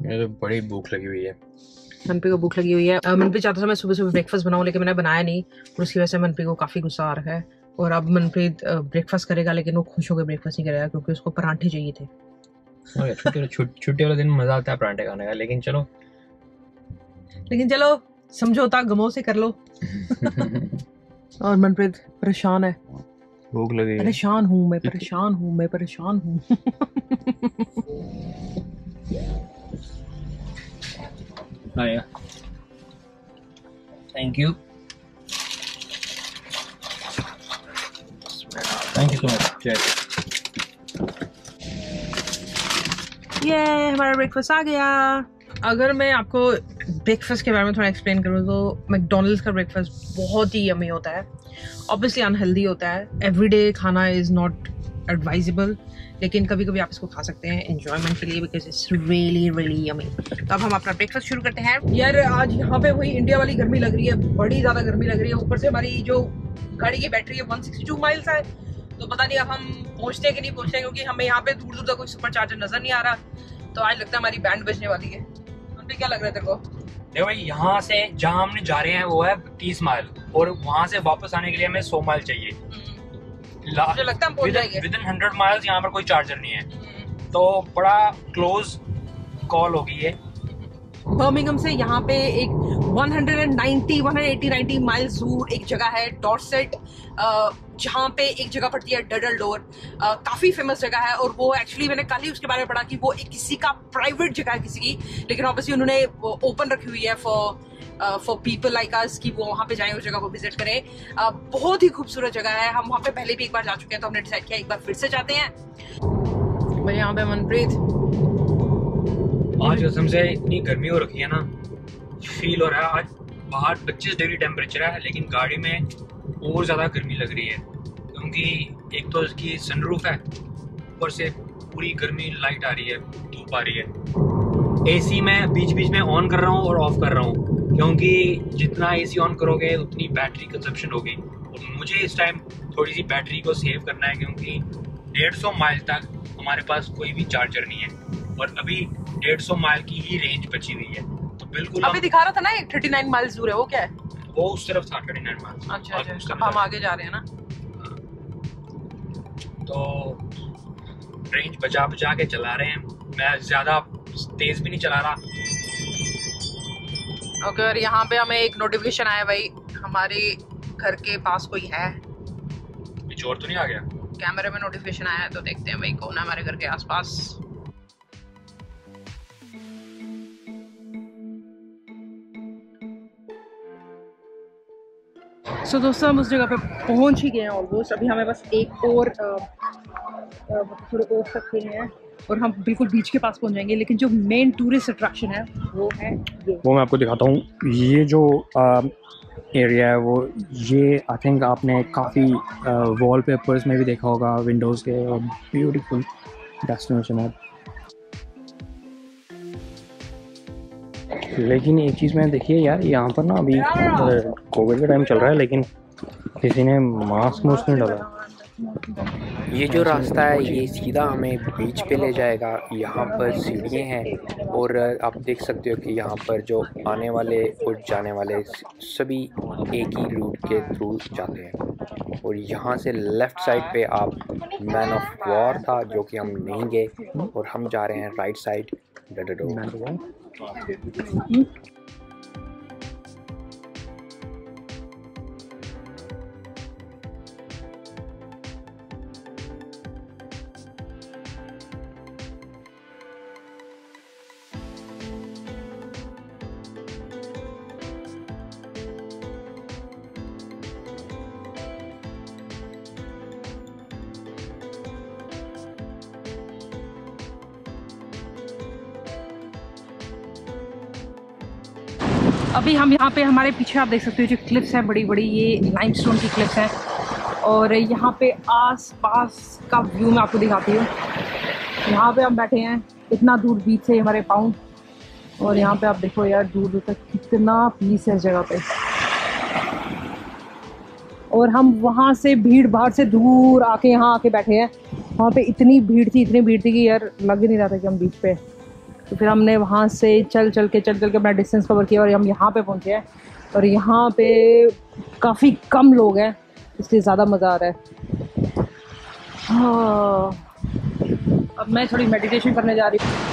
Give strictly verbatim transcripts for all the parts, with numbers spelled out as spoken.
मुझे तो बड़ी भूख लगी हुई है। मनपी को भूख लगी हुई है। मनपी चाहता था मैं सुबह सुबह ब्रेकफास्ट बनाऊं, लेकिन मैंने बनाया नहीं और उसकी वजह से मनपी को काफ़ी गुस्सा आ रहा है। और अब मनप्रीत ब्रेकफास्ट करेगा, लेकिन वो खुश होकर ब्रेकफास्ट नहीं करेगा क्योंकि उसको पराठे चाहिए थे। छुट्टी वाले दिन मजा आता है पराठे खाने का, लेकिन चलो लेकिन चलो समझौता गमों से कर लो। और मनप्रीत परेशान है, भूख लगी। परेशान हूँ मैं, परेशान हूँ मैं, परेशान हूँ। आया, thank you, thank you so much. ये हमारा ब्रेकफास्ट आ गया। अगर मैं आपको ब्रेकफास्ट के बारे में थोड़ा एक्सप्लेन करूँ तो मैकडॉनल्ड्स का ब्रेकफास्ट बहुत ही यमी होता है। ऑब्वियसली अनहेल्दी होता है, एवरीडे खाना इज़ नॉट एडवाइजेबल, लेकिन कभी कभी आप इसको खा सकते हैं एंजॉयमेंट के लिए, because it's really really yummy. तो अब हम अपना ब्रेकफास्ट शुरू करते हैं। यार आज यहाँ पे वही इंडिया वाली गर्मी लग रही है, बड़ी ज़्यादा गर्मी लग रही है। ऊपर से हमारी जो गाड़ी की बैटरी है वन सिक्सटी टू माइल्स है, तो पता नहीं अब हम पहुँचते हैं कि नहीं पहुँचते, क्योंकि हमें यहाँ पे दूर दूर तक कोई सुपर चार्जर नजर नहीं आ रहा। तो आज लगता है हमारी बैंड बजने वाली है। उन पे क्या लग रहा है तेरे को? देखो भाई, यहाँ से जहाँ हमने जा रहे हैं वो है तीस माइल, और वहाँ से वापस आने के लिए हमें सौ माइल चाहिए। मुझे लगता है हम पहुंच जाएंगे। विदिन हंड्रेड माइल्स यहाँ पर कोई चार्जर नहीं है, तो बड़ा क्लोज कॉल होगी ये। बर्मिंघम से यहाँ पे एक one ninety, one eighty, ninety miles दूर एक जगह है डॉर्सेट, जहाँ पे एक जगह पड़ती है डडल डोर। काफ़ी फेमस जगह है, और वो एक्चुअली मैंने कल ही उसके बारे में पढ़ा कि वो एक किसी का प्राइवेट जगह है किसी की, लेकिन ऑब्वियसली उन्होंने ओपन रखी हुई है for for people like us कि वो वहाँ पे जाएं, उस जगह को विजिट करें। uh, बहुत ही खूबसूरत जगह है। हम वहाँ पे पहले भी एक बार जा चुके हैं, तो हमने डिसाइड किया एक बार फिर से जाते हैं। भाई यहाँ पे मनप्रीत, आज कसम से इतनी गर्मी हो रखी है ना, फील हो रहा है। आज बाहर पच्चीस डिग्री टेम्परेचर है, लेकिन गाड़ी में और ज़्यादा गर्मी लग रही है, क्योंकि एक तो इसकी सनरूफ है, ऊपर से पूरी गर्मी लाइट आ रही है, धूप आ रही है। एसी मैं बीच बीच में ऑन कर रहा हूँ और ऑफ कर रहा हूँ, क्योंकि जितना एसी ऑन करोगे उतनी बैटरी कंजप्शन होगी, और मुझे इस टाइम थोड़ी सी बैटरी को सेव करना है, क्योंकि डेढ़ सौ माइल तक हमारे पास कोई भी चार्जर नहीं है, और अभी डेढ़ सौ माइल की ही रेंज बची हुई है। तो बिल्कुल अभी दिखा रहा था ना एक थर्टी नाइन माइल्स दूर है, वो क्या है? वो उस तरफ था थर्टी नाइन माइल्स। अच्छा अच्छा, अब हम आगे जा रहे हैं ना, तो रेंज बचा बचा के चला रहे हैं। मैं ज्यादा तेज भी नहीं चला रहा। ओके, और यहाँ पे हमें एक नोटिफिकेशन आया भाई, हमारे घर के पास कोई है। चोर तो नहीं आ गया? कैमरे में नोटिफिकेशन आया है, तो देखते हैं भाई कौन है हमारे घर के आसपास। सो so, दोस्तों हम उस जगह पे पहुंच ही गए हैं ऑलमोस्ट। अभी हमें बस एक और थोड़े और सकते हैं और हम बिल्कुल बीच के पास पहुंच जाएंगे। लेकिन जो मेन टूरिस्ट अट्रैक्शन है वो है ये, वो मैं आपको दिखाता हूँ। ये जो एरिया है वो ये आई थिंक आपने काफ़ी वॉलपेपर्स में भी देखा होगा, विंडोज़ के, और ब्यूटीफुल डेस्टिनेशन है। लेकिन एक चीज़ मैंने देखी है यार, यहाँ पर ना अभी कोविड का टाइम चल रहा है, लेकिन किसी ने मास्क मुस्क नहीं डाला। ये जो रास्ता है ये सीधा हमें बीच पे ले जाएगा। यहाँ पर सीढ़ियाँ हैं, और आप देख सकते हो कि यहाँ पर जो आने वाले और जाने वाले सभी एक ही रूट के थ्रू जाते हैं। और यहाँ से लेफ़्ट साइड पे आप मैन ऑफ वॉर था, जो कि हम नहीं गए, और हम जा रहे हैं राइट साइड डडडो। अभी हम यहाँ पे, हमारे पीछे आप देख सकते हो जो क्लिप्स हैं बड़ी बड़ी, ये लाइमस्टोन की क्लिप्स हैं। और यहाँ पे आस पास का व्यू मैं आपको दिखाती हूँ। यहाँ पे हम बैठे हैं, इतना दूर बीच से हमारे पाँव, और यहाँ पे आप देखो यार दूर दूर तक कितना पीस है इस जगह पे। और हम वहाँ से भीड़ भाड़ से दूर आके यहाँ आके बैठे हैं। वहाँ पे इतनी भीड़ थी, इतनी भीड़ थी कि यार लग ही नहीं रहा था कि हम बीच पे। तो फिर हमने वहाँ से चल चल के चल चल के अपना डिस्टेंस कवर किया और हम यहाँ पे पहुँचे हैं। और यहाँ पे काफ़ी कम लोग हैं, इसलिए ज़्यादा मज़ा आ रहा है। हाँ, अब मैं थोड़ी मेडिटेशन करने जा रही हूँ।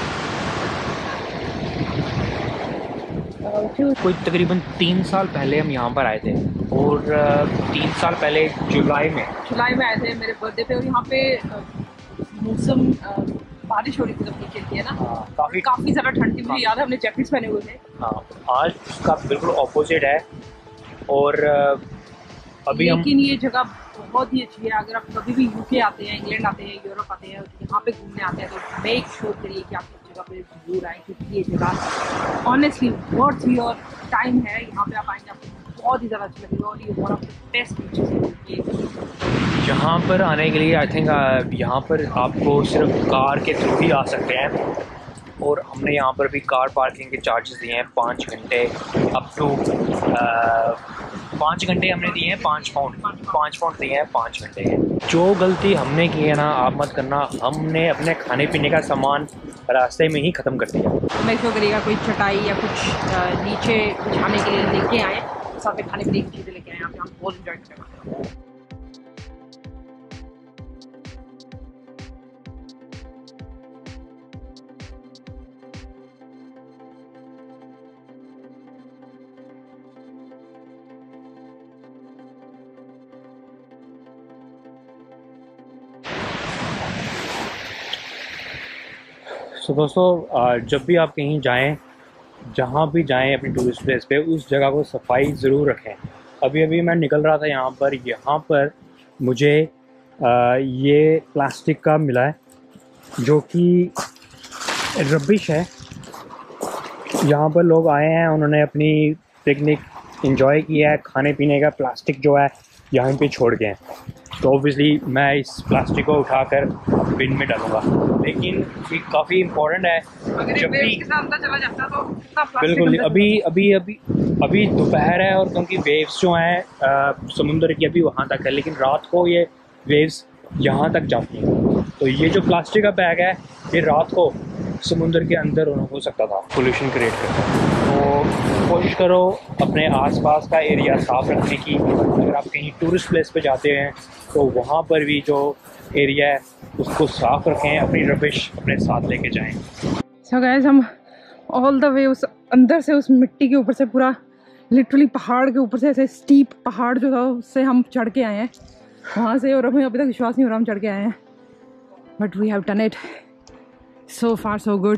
कोई तकरीबन तीन साल पहले हम यहाँ पर आए थे और तीन साल पहले जुलाई में जुलाई में आए थे मेरे बर्थडे पे। और यहाँ पे मौसम बारिश हो रही थी तब नीचे थी, है ना, काफ़ी काफ़ी ज़्यादा ठंड थी। मुझे याद है हमने जैकेट्स पहने हुए थे। हाँ, आज उसका बिल्कुल ऑपोजिट है। और अभी हम लेकिन ये जगह बहुत ही अच्छी है। अगर आप कभी भी यूके आते हैं, इंग्लैंड आते हैं, यूरोप आते हैं, यहाँ पे घूमने आते हैं तो मेक श्योर करिए कि आप इस जगह पे जरूर आएँ, क्योंकि ये जगह ऑनेस्टली वर्थ योर टाइम है। यहाँ पे आप आएंगे आपको बहुत ही ज़्यादा अच्छा लगेगा और ये one of the best beaches है। यहाँ पर आने के लिए आई थिंक यहाँ पर आपको सिर्फ कार के थ्रू ही आ सकते हैं। और हमने यहाँ पर भी कार पार्किंग के चार्जेस दिए हैं पाँच घंटे अप टू पाँच घंटे हमने दिए हैं पाँच पाउंड पाँच पाउंड दिए हैं पाँच घंटे के। जो गलती हमने की है ना, आप मत करना। हमने अपने खाने पीने का सामान रास्ते में ही ख़त्म कर दिया। मैं क्यों करेगा कोई चटाई या कुछ नीचे बिछाने के लिए लेके आए, साथ में खाने पीने की चीज़ें लेके आए। यहाँ पे हम बहुत इंजॉय करेंगे। सो so, दोस्तों जब भी आप कहीं जाएं, जहाँ भी जाएं अपनी टूरिस्ट प्लेस पे, उस जगह को सफाई ज़रूर रखें। अभी अभी मैं निकल रहा था यहाँ पर यहाँ पर मुझे आ, ये प्लास्टिक का मिला है जो कि रबिश है। यहाँ पर लोग आए हैं, उन्होंने अपनी पिकनिक एंजॉय किया है, खाने पीने का प्लास्टिक जो है यहाँ पे छोड़ गए हैं। तो ऑब्वियसली मैं इस प्लास्टिक को उठाकर बिन में डालूंगा। लेकिन ये काफ़ी इम्पोर्टेंट है। जब भी चला जाता तो बिल्कुल अभी अभी अभी अभी दोपहर है और क्योंकि वेव्स जो हैं समुंदर की अभी वहाँ तक है, लेकिन रात को ये वेव्स यहाँ तक जाती हैं। तो ये जो प्लास्टिक का बैग है ये रात को समुंदर के अंदर हो सकता था, पोल्यूशन क्रिएट करता है। तो कोशिश करो अपने आसपास का एरिया साफ़ रखने की। अगर आप कहीं टूरिस्ट प्लेस पे जाते हैं तो वहाँ पर भी जो एरिया है उसको साफ़ रखें, अपनी रबिश अपने साथ लेके जाएं। सो गाइस, हम ऑल द वे उस अंदर से उस मिट्टी के ऊपर से पूरा लिटरली पहाड़ के ऊपर से ऐसे स्टीप पहाड़ जो था उससे हम चढ़ के आए हैं वहाँ से। और हमें अभी तक विश्वास नहीं हो रहा हम चढ़ के आए हैं, but we have done it. So far so good.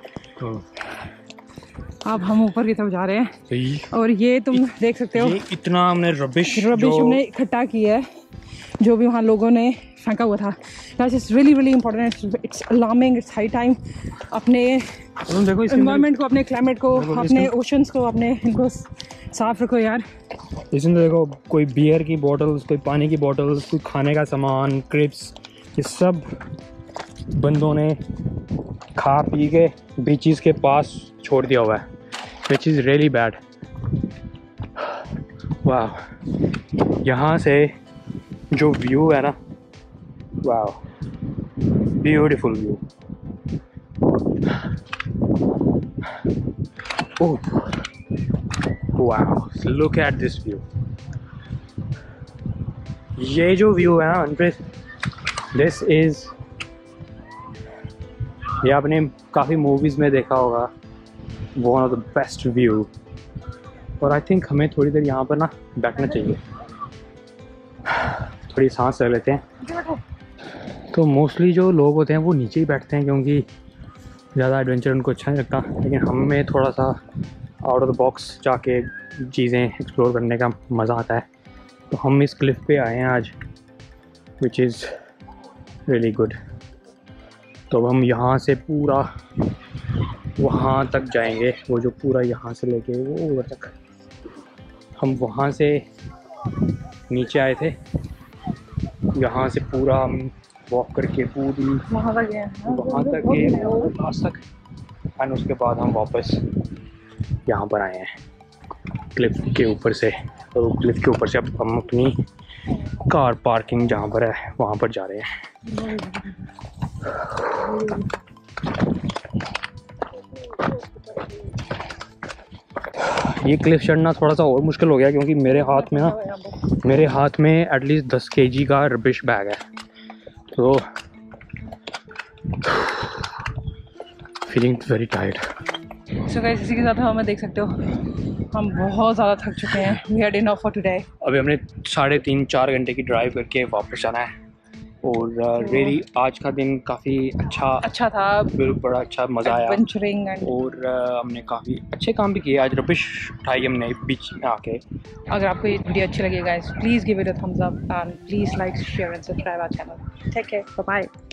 अब हम ऊपर की तरफ जा रहे हैं और ये तुम देख सकते हो, ये इतना हमने रबिश रबिश हमने इकट्ठा किया है जो भी वहाँ लोगों ने फेंका हुआ था। Guys, it's really really important, it's alarming, it's high time अपने एनवायरनमेंट को, अपने क्लाइमेट को, अपने ओशंस को, अपने इनको साफ रखो यार। इसमें देखो कोई बियर की बोतल्स, कोई पानी की बोतल्स, कोई खाने का सामान, क्रिप्स, ये सब बंदों ने खा पी के बीचेस के पास छोड़ दिया हुआ है, विच इज़ रियली बैड। वाह, यहाँ से जो व्यू है ना, वाह, ब्यूटीफुल व्यू। ओह वाह, लुक एट दिस व्यू। ये जो व्यू है ना मनप्रीत, दिस इज़, ये आपने काफ़ी मूवीज़ में देखा होगा, one of the best view. और आई थिंक हमें थोड़ी देर यहाँ पर ना बैठना चाहिए, थोड़ी सांस ले लेते हैं। तो मोस्टली जो लोग होते हैं वो नीचे ही बैठते हैं क्योंकि ज़्यादा एडवेंचर उनको अच्छा नहीं लगता, लेकिन हमें थोड़ा सा आउट ऑफ द बॉक्स जाके चीज़ें एक्सप्लोर करने का मज़ा आता है। तो हम इस क्लिफ पे आए हैं आज, विच इज़ रियली गुड। तो अब हम यहाँ से पूरा वहाँ तक जाएंगे, वो जो पूरा यहाँ से लेके वो उधर तक। हम वहाँ से नीचे आए थे, यहाँ से पूरा हम वॉक करके पूरी वहाँ तक गए वहाँ तक गए पास तक, एंड उसके बाद हम वापस यहाँ पर आए हैं क्लिफ के ऊपर से। और क्लिफ के ऊपर से अब हम अपनी कार पार्किंग जहाँ पर है वहाँ पर जा रहे हैं। ये क्लिफ चढ़ना थोड़ा सा और मुश्किल हो गया क्योंकि मेरे हाथ में ना मेरे हाथ में एटलीस्ट दस केजी का रबिश बैग है, तो feeling very tired. So guys, इसी के साथ हमें देख सकते हो हम बहुत ज़्यादा थक चुके हैं। We had enough for today. अभी हमने साढ़े तीन चार घंटे की ड्राइव करके वापस जाना है और रियली uh, आज का दिन काफ़ी अच्छा अच्छा था, बिल्कुल बड़ा अच्छा मज़ा आया एडवेंचरिंग एंड और uh, हमने काफ़ी अच्छे काम भी किए। आज रबिश उठाई हमने बीच में आके। अगर आपको ये वीडियो अच्छी लगी guys, please give it a thumbs up and please like share and subscribe our channel. Take care, bye bye.